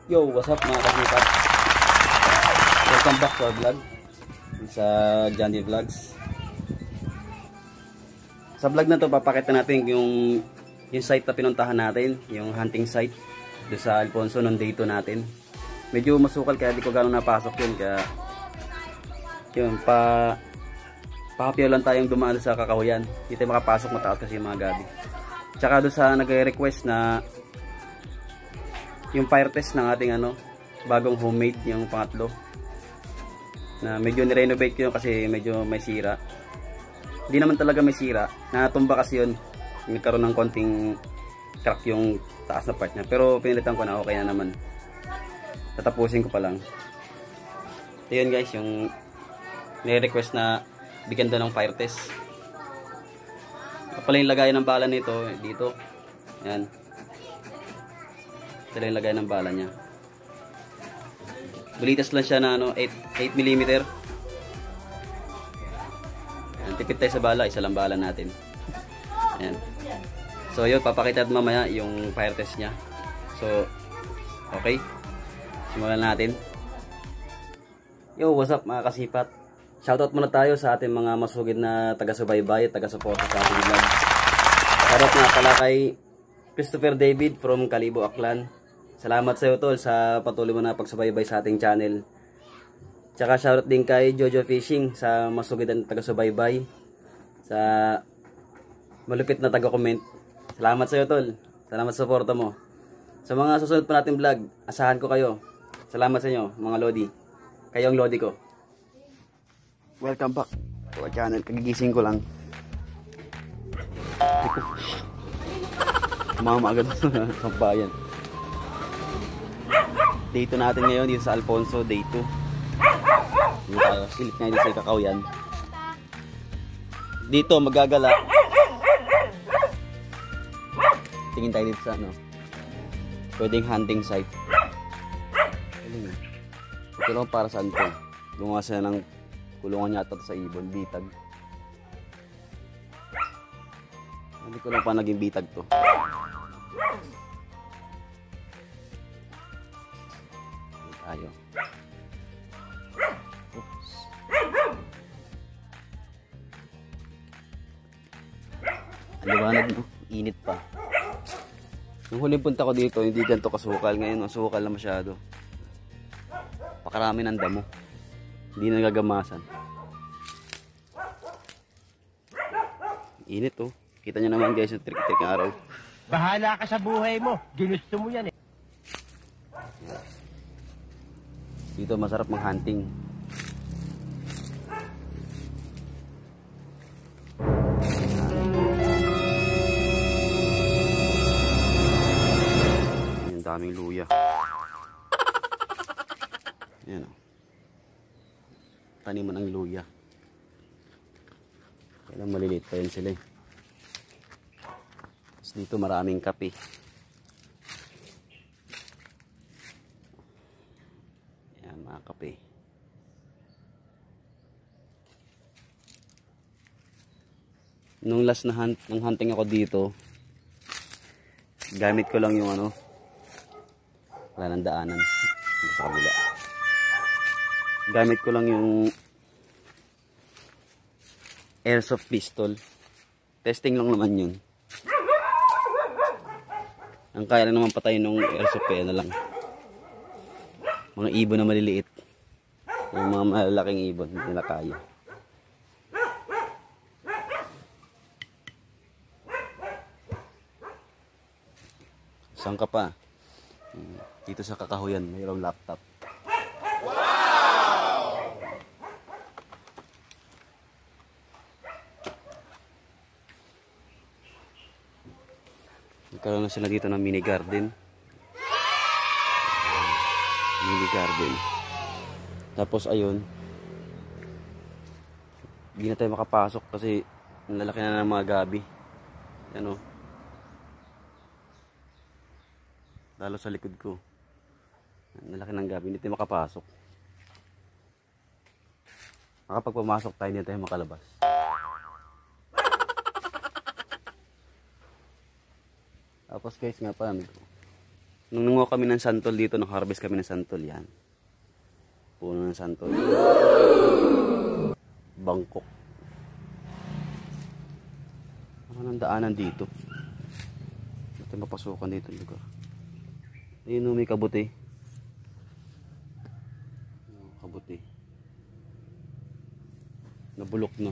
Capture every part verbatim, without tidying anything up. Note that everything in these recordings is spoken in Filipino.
Yo, what's up mga kasipat? Welcome back to our vlog sa John D Vlogs. Sa vlog na to, papakita natin yung yung site na pinuntahan natin, yung hunting site doon sa Alfonso nung day two natin. Medyo masukal kaya di ko gano'ng napasok yun, kaya yun, pa pahapyaw lang tayong dumaan sa Kakahuyan. Hindi tayo makapasok, mataas kasi yung mga gabi. Tsaka doon sa nag-request na yung fire test ng ating ano, bagong homemade, yung pangatlo, na medyo ni-renovate ko yun kasi medyo may sira. Hindi naman talaga may sira, natumba kasi yun, nagkaroon ng konting crack yung taas na part niya, pero pinilitan ko na, okay na naman. Tatapusin ko pa lang. So yun guys, yung ni-request na bigyan daw ng fire test. Pala yung lagayan ng bala nito dito, yan. Ito yung lagay ng bala niya. Bulitas lang siya na ano, eight millimeter. Ayan, tipid tayo sa bala, isa lang bala natin. Ayan. So yun, papakita at mamaya yung fire test niya. So, okay. Simulan natin. Yo, what's up mga kasipat? Shoutout muna tayo sa ating mga masugid na taga-subaybay at taga-suporta sa ating vlog. Shoutout nga pala kay Christopher David from Kalibo, Aklan. Salamat sa iyo tol sa patuloy mo na pagsubaybay sa ating channel. Tsaka shoutout din kay Jojo Fishing sa masugid na taga-subaybay, sa malupit na taga-comment. Salamat sa iyo tol. Salamat sa suporta mo. Sa mga susunod pa nating vlog, asahan ko kayo. Salamat sa inyo mga lodi. Kayo ang lodi ko. Welcome back to our channel. Kagigising ko lang. Mama agad sa bayan. Day two natin ngayon dito sa Alfonso, day two. Dito tayo, silip nga dito sa Kakahuyan. Dito magagala. Tingin tayo dito sa ano, pwedeng hunting site. Ito lang para saan to? Gumawa sila ng kulungan yata sa ibon, bitag. Hindi ko lang pa naging bitag to. Tayo. Oops. Aliwanag no? Init pa. Nung huling punta ko dito, hindi ganito kasukal. Ngayon, masukal na masyado. Pakarami ng damo. Hindi na nagagamasan. Init oh. Kita nyo naman guys, yung trik-trik ng araw. Bahala ka sa buhay mo. Ginusto mo yan eh. Dito masarap mag-hunting. Ang daming luya. Ayan o. Taniman ng luya. Kailang maliliit pa yun sila eh. Tapos dito maraming kape. Kape. Nung last na hunt, nung hunting ako dito, gamit ko lang yung ano, wala nang daanan sa kabila. Gamit ko lang yung airsoft pistol. Testing lang naman yun. Ang kaya lang naman patayin ng airsoft eh, na lang mga ibon na maliliit. Yung mga malalaking ibon, hindi nila kaya. Saan ka pa? Dito sa Kakahuyan, mayroong laptop. Wow! Nagkaroon na sila dito ng mini garden. Mini garden. Tapos ayun, hindi na tayo makapasok kasi nalalaki na ng mga gabi. Yan o, lalo sa likod ko, nalalaki ng gabi, hindi tayo makapasok. Kapag pumasok tayo, hindi tayo makalabas. Tapos guys nga pa, Nung nanguha kami ng santol dito, nung harvest kami ng santol, yan. Puno ng santol. Bangkok. Ano nang daanan dito? Ito mapasukan dito yung lugar. Ayun o, may kabuti. Kabuti. Nabulok na.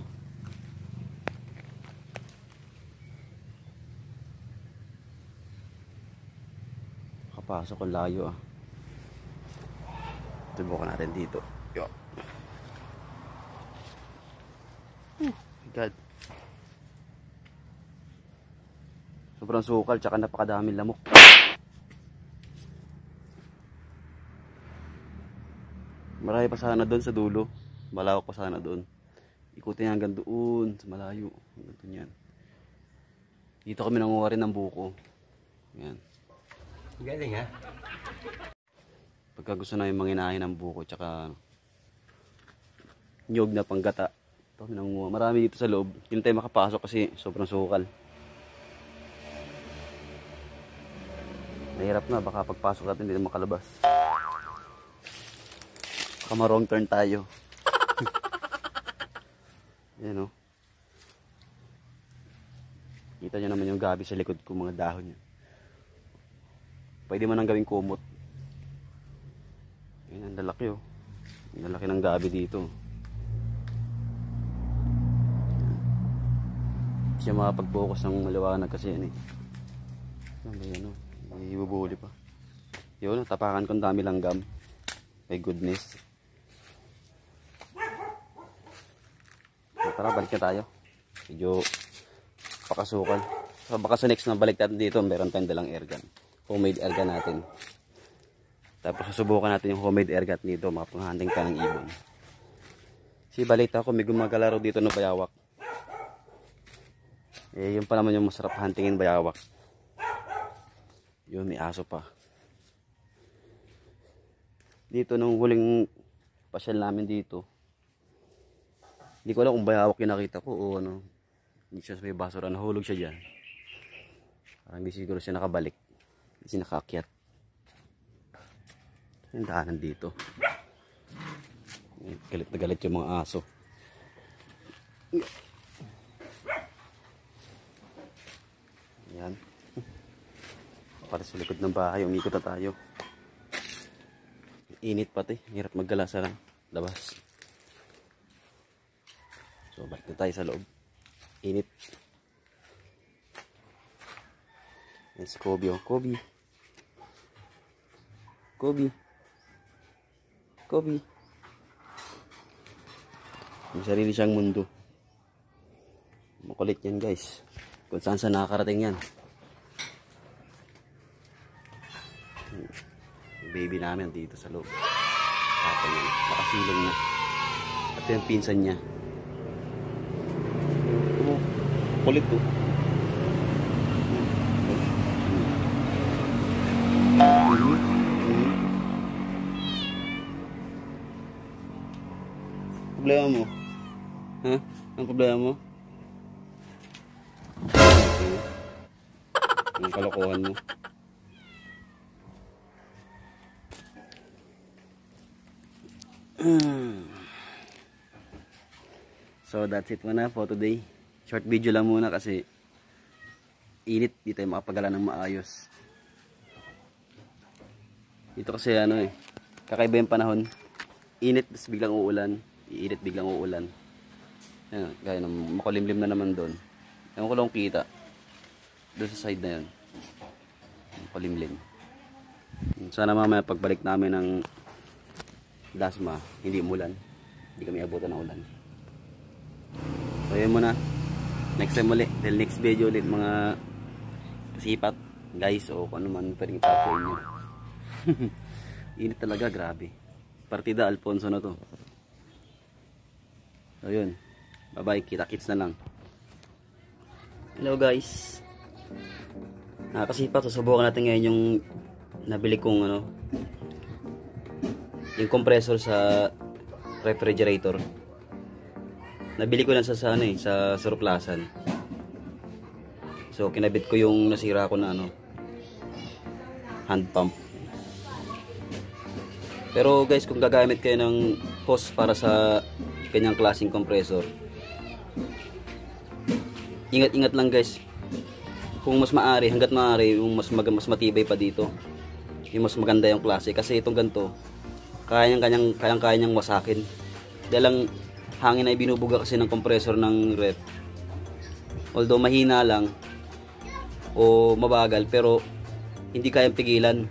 Kapasok ang layo ah. Subukan natin dito. Yo. Oh my God. Sobrang sukal tsaka napakadaming lamok. Marami pa sana doon sa dulo. Malawak pa sana doon. Ikutin hanggang doon sa malayo. Hanggang doon yan. Dito kami nanguha rin ng buko. Yan. Galing ha? Pagka gusto na yung manginahin ng buko tsaka nyog na panggata. Ito kami nanguha. Marami dito sa loob. Hindi tayo makapasok kasi sobrang sukal. Mahirap na. Baka pagpasok natin hindi na makalabas. Baka ma-wrong turn tayo. Yan o. Kita nyo naman yung gabi sa likod ko, mga dahon niya. Pwede man ang gawing kumot. Yan, ang lalaki o. Ang lalaki ng gabi dito. Hindi siya makapag-focus ng maliwanag kasi yan eh. Ano ba yan o? May ibubuhuli pa. Yun, tapakan ko ang dami langgam. My goodness. Tara, balik na tayo. Medyo pakasukal. So, baka sa next na balik natin dito, meron tayong dalang airgun. Homemade airgun natin. Tapos susubukan natin yung homemade airgun dito, mapang-hunting ka ng ibon. Si balita ko, may gumagalaro dito ng bayawak. Eh, yun pa naman yung masarap huntingin bayawak. Yun, may aso pa. Dito, nung huling pasyal namin dito, hindi ko alam kung bayawak yung nakita ko o ano. Hindi siya sa may basura. Nahulog siya dyan. Parang hindi siguro siya nakabalik. Hindi siya nakaakyat. Yung daanan dito. Galit na galit yung mga aso. Ayan. Para sa likod ng bahay. Umikot na tayo. Init pati. Hirap maggala sa labas. So, balik na tayo sa loob. Init. Yan si Kobe, oh. Kobe. Kobe. Kobe. May sarili siyang mundo. Makulit yan, guys. Kung saan saan nakakarating yan. Yung baby namin dito sa loob. Tapos yan. Nakasilong na. At yung pinsan niya. Kulit to. Problema mo? Ha? Ang problema mo? Okay. Ang kalokohan mo. So that's it muna for today. Short video lang muna kasi init, di tayo makapagala ng maayos. Dito kasi ano eh, kakaiba yung panahon. Init, tapos biglang uulan. Iinit, biglang uulan. Ayan, gaya ng makulimlim na naman doon. Ewan ko lang kita. Doon sa side na yun. Makulimlim. Sana mamaya pagbalik namin ng Dasma, hindi umulan. Hindi kami abutan ng ulan. So yun muna. Next time ulit, till next video ulit mga kasipat guys o kung ano man pwedeng ipap sa inyo. Init talaga, grabe. Partida Alfonso na to. So yun, bye bye, kita kits na lang. Hello guys, ah, kasipat, susubukan natin ngayon yung nabili kong ano, yung compressor sa refrigerator. Nabili ko lang sa, sa ano eh, sa surplasan. So kinabit ko yung nasira ko na ano, hand pump. Pero guys, kung gagamit kayo ng hose para sa ganyang klaseng compressor, ingat-ingat lang guys. Kung mas maaari, hanggat maaari, yung mas, mag mas matibay pa dito, yung mas maganda yung klase. Kasi itong ganito, kayang-kayang kayang-kaya niyang wasakin. Dahil ang hangin ay binubuga kasi ng compressor ng ref. Although mahina lang o mabagal, pero hindi kayang pigilan.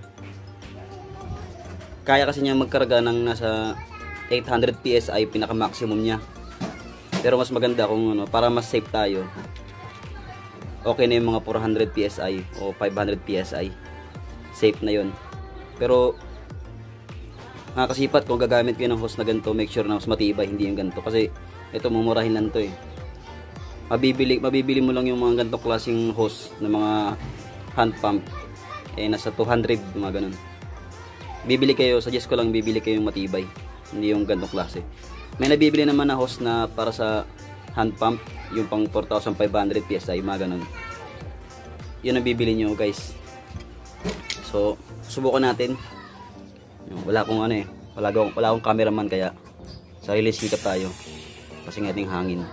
Kaya kasi niya magkarga ng nasa eight hundred P S I, pinaka maximum niya. Pero mas maganda kung ano, para mas safe tayo, okay na yung mga four hundred P S I o five hundred P S I. Safe na yun. Pero mga kasipat, kung gagamit kayo ng hose na ganito, make sure na mas matibay, hindi yung ganito. Kasi ito, mumurahin lang to eh. Mabibili, mabibili mo lang yung mga ganitong klaseng hose na mga hand pump, eh nasa two hundred, mga ganun. Bibili kayo, suggest ko lang bibili kayo yung matibay, hindi yung ganitong klase. May nabibili naman na hose na para sa hand pump, yung pang four thousand five hundred P S I, mga ganun. Yun ang bibili nyo guys. So, subukan natin. Wala akong ano eh, wala akong, wala akong cameraman, kaya sarili sikap tayo kasi ng ating hangin.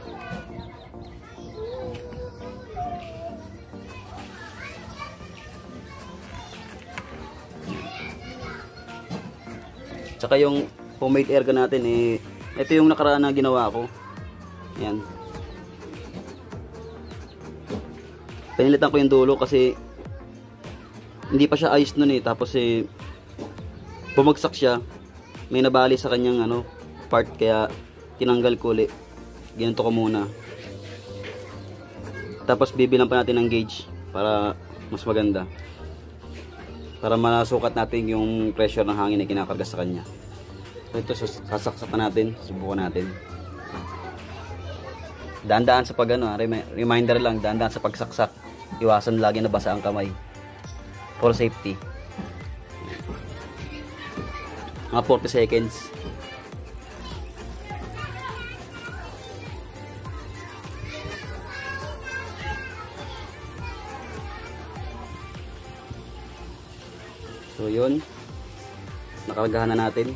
Tsaka yung homemade airgun natin eh, ito yung nakaraan na ginawa ko. Yan. Pinilitan ko yung dulo kasi hindi pa siya ayos nun eh, tapos eh bumagsak siya, may nabali sa kanyang ano, part, kaya tinanggal ko ulit. Ginanto ko muna. Tapos bibilang pa natin ng gauge para mas maganda. Para masukat natin yung pressure ng hangin na kinakarga sa kanya. So ito, sasaksakan natin, subukan natin. Daan-daan sa pag ano, reminder lang, daan-daan sa pagsaksak. Iwasan lagi na basa ang kamay. For safety. Mga forty seconds. So yun, nakaragahan na natin.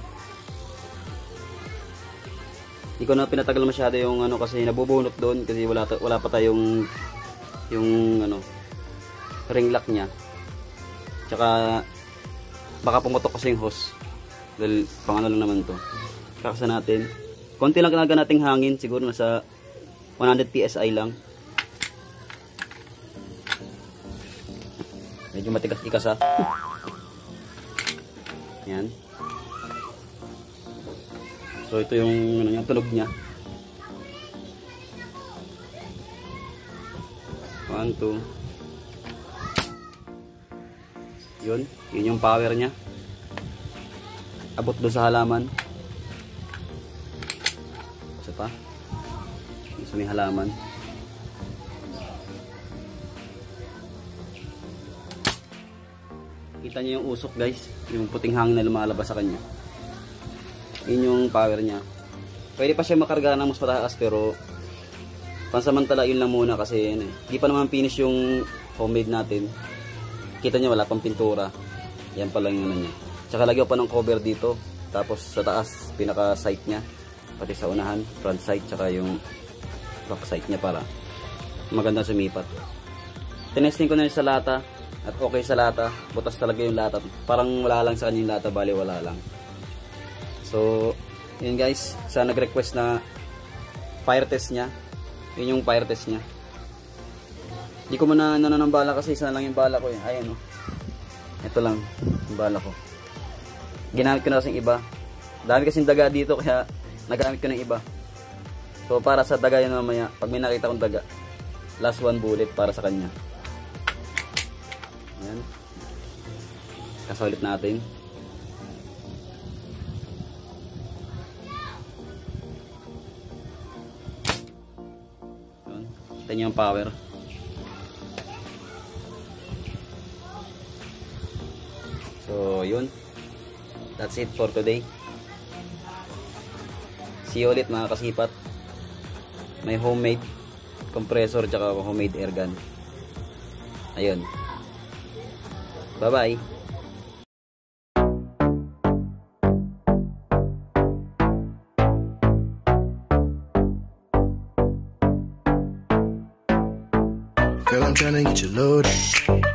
Hindi ko na pinatagal masyado yung ano, kasi nabubunot doon kasi wala, wala pa tayong yung ano, ring lock nya. Tsaka baka pumutok kasi yung hose. Dahil pang ano lang naman to. Kakasa natin. Konti lang kinaga nating hangin. Siguro nasa one hundred P S I lang. Medyo matigas ikasa. Yan. So ito yung ano, yung tunog niya. one, two. Yun. Yun yung power niya. Abot doon sa halaman. Isa pa. Sa may halaman. Kita niyo yung usok guys. Yung puting hangin na lumalabas sa kanya. Yun yung power niya. Pwede pa siya makarga ng mas mataas, pero pansamantala yun lang muna kasi yun eh. Hindi pa naman finish yung homemade natin. Kita niyo wala pang pintura. Yan pa lang yung ano niya. Tsaka lagyan pa ng cover dito. Tapos sa taas, pinaka sight niya. Pati sa unahan, front sight. Tsaka yung back sight niya para maganda sumipat. Tinesting ko na rin sa lata. At okay sa lata. Butas talaga yung lata. Parang wala lang sa kanya yung lata. Bali wala lang. So, yun guys. Sa nag-request na fire test niya. Yun yung fire test niya. Hindi ko muna nananambala kasi isa lang yung bala ko. Eh. Ayan o. Oh. Ito lang yung bala ko. Ginamit ko na kasing iba. Dami kasing daga dito kaya nagamit ko ng iba. So para sa daga yun mamaya, pag may nakita kong daga, last one bullet para sa kanya. Ayan. Kasulit natin. Ayan. Kita nyo yung power. So yun. That's it for today. See you ulit mga kasipat. May homemade compressor tsaka homemade air gun. Ayun. Bye bye. Girl, I'm tryna get you loaded.